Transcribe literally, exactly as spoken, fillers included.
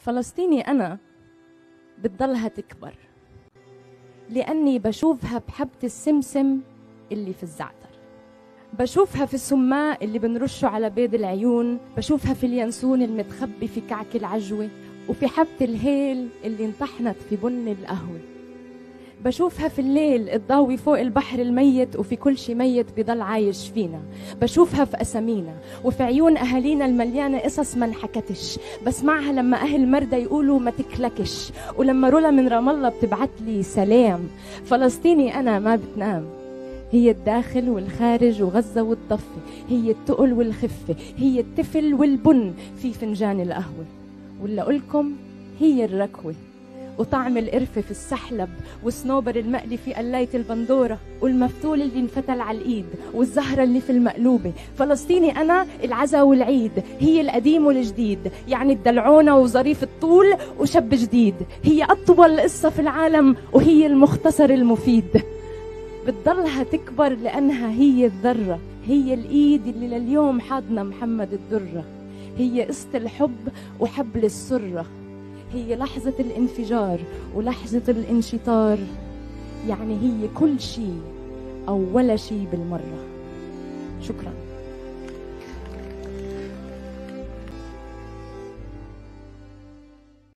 فلسطيني أنا بتضلها تكبر، لأني بشوفها بحبة السمسم اللي في الزعتر، بشوفها في السماء اللي بنرشه على بيض العيون، بشوفها في اليانسون المتخبي في كعك العجوة، وفي حبة الهيل اللي انطحنت في بن القهوة، بشوفها في الليل الضاوي فوق البحر الميت، وفي كل شي ميت بضل عايش فينا، بشوفها في أسامينا وفي عيون أهالينا المليانة قصص ما انحكتش، بسمعها لما أهل مردة يقولوا ما تكلكش، ولما رولا من رام الله بتبعت لي سلام. فلسطيني أنا ما بتنام، هي الداخل والخارج وغزة والضفة، هي التقل والخفة، هي التفل والبن في فنجان القهوة، ولا أقولكم هي الركوة وطعم القرفة في السحلب، والصنوبر المقلي في قلاية البندورة، والمفتول اللي انفتل على الإيد، والزهرة اللي في المقلوبة. فلسطيني أنا العزا والعيد، هي القديم والجديد، يعني الدلعونة وظريف الطول وشب جديد، هي أطول قصة في العالم وهي المختصر المفيد. بتضلها تكبر لأنها هي الذرة، هي الإيد اللي لليوم حاضنة محمد الدرة، هي قصة الحب وحبل السرة، هي لحظة الانفجار ولحظة الانشطار، يعني هي كل شيء أو ولا شيء بالمرة. شكراً.